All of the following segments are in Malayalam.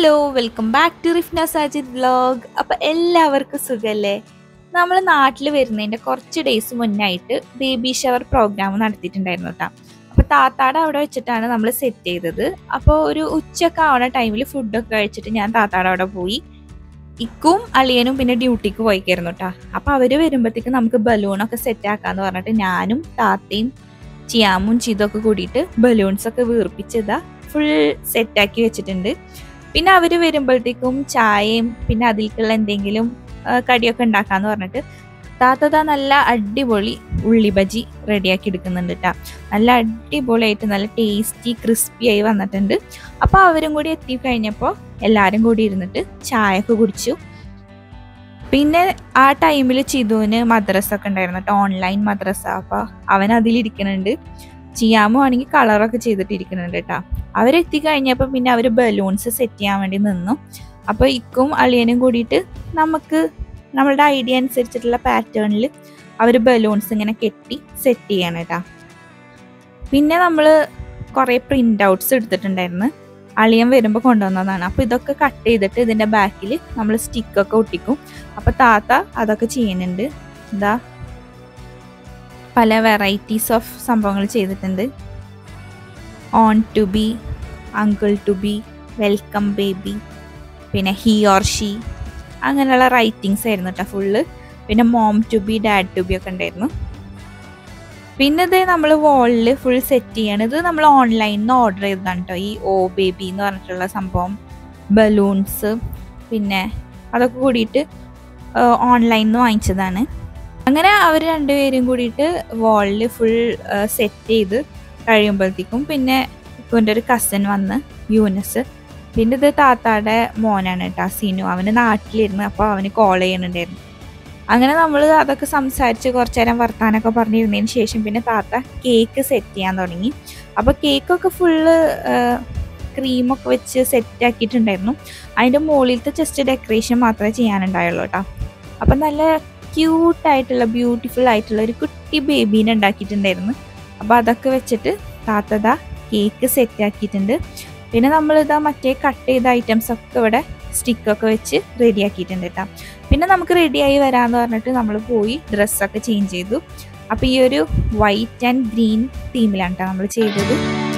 Hello welcome back to Rifna Sajid vlog. അപ്പം എല്ലാവർക്കും സുഖല്ലേ? നമ്മൾ നാട്ടിൽ വരുന്നതിൻ്റെ കുറച്ച് ഡേയ്സ് മുന്നായിട്ട് ബേബി ഷവർ പ്രോഗ്രാം നടത്തിയിട്ടുണ്ടായിരുന്നു കേട്ടോ. അപ്പോൾ താത്താടെ അവിടെ വെച്ചിട്ടാണ് നമ്മൾ സെറ്റ് ചെയ്തത്. അപ്പോൾ ഒരു ഉച്ചയൊക്കെ ആവുന്ന ടൈമിൽ ഫുഡൊക്കെ കഴിച്ചിട്ട് ഞാൻ താത്താടെ അവിടെ പോയി. ഇക്കും അളിയനും പിന്നെ ഡ്യൂട്ടിക്ക് പോയിക്കായിരുന്നു കേട്ടോ. അപ്പോൾ അവർ വരുമ്പോഴത്തേക്ക് നമുക്ക് ബലൂണൊക്കെ സെറ്റ് ആക്കാമെന്ന് പറഞ്ഞിട്ട് ഞാനും താത്തയും ചിയാമും ചീതൊക്കെ കൂടിയിട്ട് ബലൂൺസൊക്കെ വീർപ്പിച്ചതാ ഫുൾ സെറ്റാക്കി വെച്ചിട്ടുണ്ട്. പിന്നെ അവർ വരുമ്പോഴത്തേക്കും ചായയും പിന്നെ അതിലേക്കുള്ള എന്തെങ്കിലും കടിയൊക്കെ ഉണ്ടാക്കാന്ന് പറഞ്ഞിട്ട് താത്തതാ നല്ല അടിപൊളി ഉള്ളി ബജി റെഡിയാക്കി എടുക്കുന്നുണ്ട് കേട്ടോ. നല്ല അടിപൊളിയായിട്ട് നല്ല ടേസ്റ്റി ക്രിസ്പി ആയി വന്നിട്ടുണ്ട്. അപ്പോൾ അവരും കൂടി എത്തിക്കഴിഞ്ഞപ്പോൾ എല്ലാവരും കൂടി ഇരുന്നിട്ട് ചായയൊക്കെ കുടിച്ചു. പിന്നെ ആ ടൈമിൽ ചിതുവിന് മദ്രസ ഒക്കെ ഉണ്ടായിരുന്നു കേട്ടോ, ഓൺലൈൻ മദ്രസ. അപ്പോൾ അവൻ അതിലിരിക്കുന്നുണ്ട്. ചിയാമോ ആണെങ്കിൽ കളറൊക്കെ ചെയ്തിട്ടിരിക്കുന്നുണ്ട് കേട്ടോ. അവരെത്തിക്കഴിഞ്ഞപ്പോൾ പിന്നെ അവർ ബലൂൺസ് സെറ്റ് ചെയ്യാൻ വേണ്ടി നിന്നു. അപ്പോൾ ഇക്കും അളിയനും കൂടിയിട്ട് നമുക്ക് നമ്മളുടെ ഐഡിയ അനുസരിച്ചിട്ടുള്ള പാറ്റേണിൽ അവർ ബലൂൺസ് ഇങ്ങനെ കെട്ടി സെറ്റ് ചെയ്യണം കേട്ടോ. പിന്നെ നമ്മൾ കുറേ പ്രിൻ്റ് ഔട്ട്സ് എടുത്തിട്ടുണ്ടായിരുന്നു, അളിയൻ വരുമ്പോൾ കൊണ്ടുവന്നതാണ്. അപ്പോൾ ഇതൊക്കെ കട്ട് ചെയ്തിട്ട് ഇതിൻ്റെ ബാക്കിൽ നമ്മൾ സ്റ്റിക്കൊക്കെ ഒട്ടിക്കും. അപ്പോൾ താത്ത അതൊക്കെ ചെയ്യുന്നുണ്ട്. എന്താ പല വെറൈറ്റീസ് ഓഫ് സംഭവങ്ങൾ ചെയ്തിട്ടുണ്ട്. Own to be, uncle to be, welcome baby, പിന്നെ ഹി ഓർ ഷീ, അങ്ങനെയുള്ള റൈറ്റിങ്സ് ആയിരുന്നു കേട്ടോ ഫുള്ള്. പിന്നെ mom to be, dad to be ഒക്കെ ഉണ്ടായിരുന്നു. പിന്നെ ഇത് നമ്മൾ വാളിൽ ഫുൾ സെറ്റ് ചെയ്യണം. ഇത് നമ്മൾ ഓൺലൈനിൽ നിന്ന് ഓർഡർ ചെയ്തതാണ് കേട്ടോ, ഈ ഓ ബേബി എന്ന് പറഞ്ഞിട്ടുള്ള സംഭവം. ബലൂൺസ് പിന്നെ അതൊക്കെ കൂടിയിട്ട് ഓൺലൈനിൽ നിന്ന് വാങ്ങിച്ചതാണ്. അങ്ങനെ അവർ രണ്ടുപേരും കൂടിയിട്ട് വാളിൽ ഫുൾ സെറ്റ് ചെയ്ത് കഴിയുമ്പോഴത്തേക്കും പിന്നെ ഇവൻ്റെ ഒരു കസിൻ വന്ന്, യൂനസ്. പിന്നെ ഇത് താത്താടെ മോനാണ് കേട്ടോ, സിനു. അവന് നാട്ടിലിരുന്ന് അപ്പോൾ അവന് കോൾ ചെയ്യണുണ്ടായിരുന്നു. അങ്ങനെ നമ്മൾ അതൊക്കെ സംസാരിച്ച് കുറച്ച് നേരം വർത്താനൊക്കെ പറഞ്ഞിരുന്നതിന് ശേഷം പിന്നെ താത്ത കേക്ക് സെറ്റ് ചെയ്യാൻ തുടങ്ങി. അപ്പോൾ കേക്കൊക്കെ ഫുള്ള് ക്രീമൊക്കെ വെച്ച് സെറ്റാക്കിയിട്ടുണ്ടായിരുന്നു. അതിൻ്റെ മുകളിലത്തെ ജസ്റ്റ് ഡെക്കറേഷൻ മാത്രമേ ചെയ്യാനുണ്ടായുള്ളൂ കേട്ടോ. അപ്പം നല്ല ക്യൂട്ടായിട്ടുള്ള ബ്യൂട്ടിഫുൾ ആയിട്ടുള്ള ഒരു കുട്ടി ബേബീനെ ഉണ്ടാക്കിയിട്ടുണ്ടായിരുന്നു. അപ്പോൾ അതൊക്കെ വെച്ചിട്ട് താത്തതാ കേക്ക് സെറ്റാക്കിയിട്ടുണ്ട്. പിന്നെ നമ്മളിതാ മറ്റേ കട്ട് ചെയ്ത ഐറ്റംസ് ഒക്കെ ഇവിടെ സ്റ്റിക്കൊക്കെ വെച്ച് റെഡിയാക്കിയിട്ടുണ്ട് കേട്ടോ. പിന്നെ നമുക്ക് റെഡിയായി വരാമെന്ന് പറഞ്ഞിട്ട് നമ്മൾ പോയി ഡ്രസ്സൊക്കെ ചേഞ്ച് ചെയ്തു. അപ്പോൾ ഈ ഒരു വൈറ്റ് ആൻഡ് ഗ്രീൻ തീമിലാണ് കേട്ടോ നമ്മൾ ചെയ്തത്.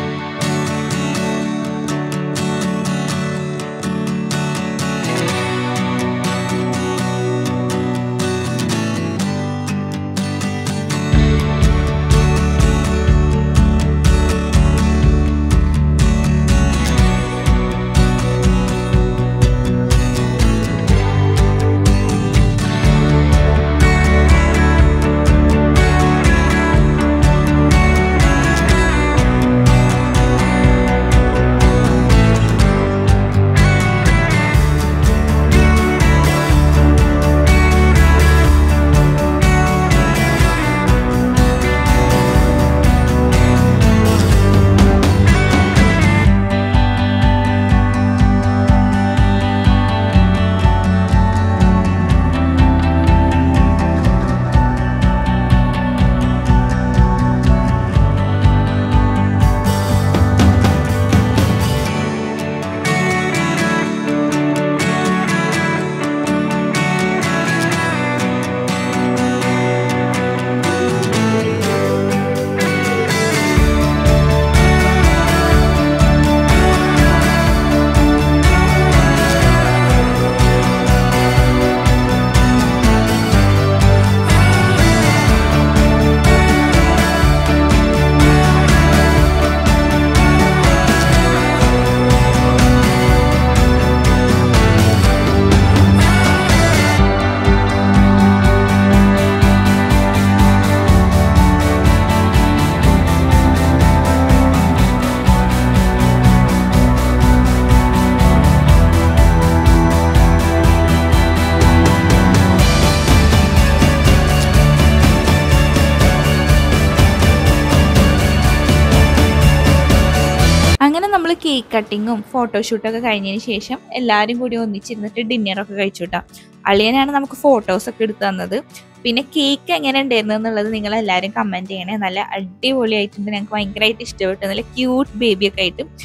അങ്ങനെ നമ്മൾ കേക്ക് കട്ടിങ്ങും ഫോട്ടോഷൂട്ടൊക്കെ കഴിഞ്ഞതിന് ശേഷം എല്ലാവരും കൂടി ഒന്നിച്ചിരുന്നിട്ട് ഡിന്നറൊക്കെ കഴിച്ചു കേട്ടോ. അളിയനാണ് നമുക്ക് ഫോട്ടോസൊക്കെ എടുത്തു തന്നത്. പിന്നെ കേക്ക് എങ്ങനെ ഉണ്ടായിരുന്നു എന്നുള്ളത് നിങ്ങൾ എല്ലാവരും കമൻറ്റ് ചെയ്യണേ. നല്ല അടിപൊളിയായിട്ടുണ്ട്, ഞങ്ങൾക്ക് ഭയങ്കരമായിട്ട് ഇഷ്ടപ്പെട്ടു. നല്ല ക്യൂട്ട് ബേബിയൊക്കെ ആയിട്ട്.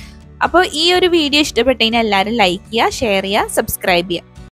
അപ്പോൾ ഈ ഒരു വീഡിയോ ഇഷ്ടപ്പെട്ടതിന് എല്ലാവരും ലൈക്ക് ചെയ്യുക, ഷെയർ ചെയ്യുക, സബ്സ്ക്രൈബ് ചെയ്യുക.